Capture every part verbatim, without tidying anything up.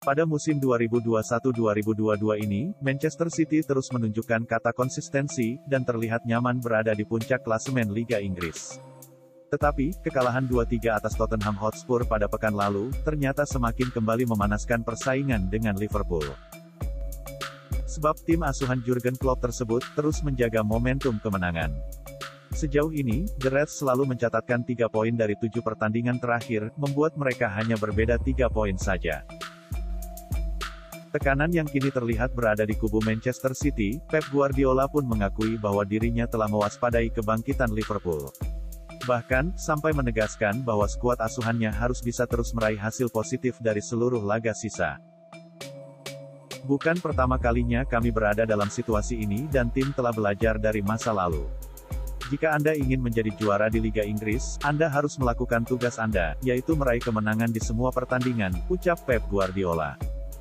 Pada musim dua ribu dua puluh satu dua ribu dua puluh dua ini, Manchester City terus menunjukkan kata konsistensi, dan terlihat nyaman berada di puncak klasemen Liga Inggris. Tetapi, kekalahan dua tiga atas Tottenham Hotspur pada pekan lalu, ternyata semakin kembali memanaskan persaingan dengan Liverpool. Sebab tim asuhan Jurgen Klopp tersebut, terus menjaga momentum kemenangan. Sejauh ini, The Reds selalu mencatatkan tiga poin dari tujuh pertandingan terakhir, membuat mereka hanya berbeda tiga poin saja. Tekanan yang kini terlihat berada di kubu Manchester City, Pep Guardiola pun mengakui bahwa dirinya telah mewaspadai kebangkitan Liverpool. Bahkan, sampai menegaskan bahwa skuad asuhannya harus bisa terus meraih hasil positif dari seluruh laga sisa. Bukan pertama kalinya kami berada dalam situasi ini dan tim telah belajar dari masa lalu. Jika Anda ingin menjadi juara di Liga Inggris, Anda harus melakukan tugas Anda, yaitu meraih kemenangan di semua pertandingan, ucap Pep Guardiola.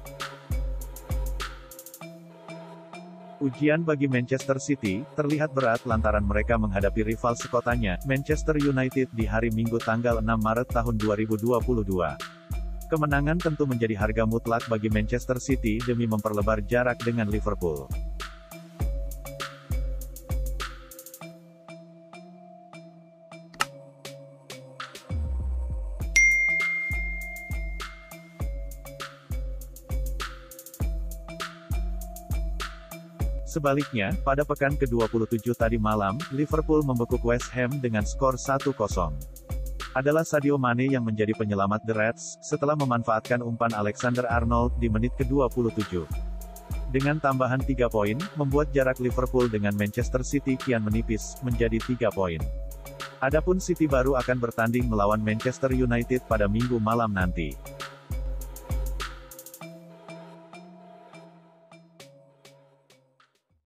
Ujian bagi Manchester City, terlihat berat lantaran mereka menghadapi rival sekotanya, Manchester United di hari Minggu tanggal enam Maret tahun dua ribu dua puluh dua. Kemenangan tentu menjadi harga mutlak bagi Manchester City demi memperlebar jarak dengan Liverpool. Sebaliknya, pada pekan ke dua puluh tujuh tadi malam, Liverpool membekuk West Ham dengan skor satu kosong. Adalah Sadio Mane yang menjadi penyelamat The Reds, setelah memanfaatkan umpan Alexander Arnold di menit ke dua puluh tujuh. Dengan tambahan tiga poin, membuat jarak Liverpool dengan Manchester City kian menipis, menjadi tiga poin. Adapun City baru akan bertanding melawan Manchester United pada Minggu malam nanti.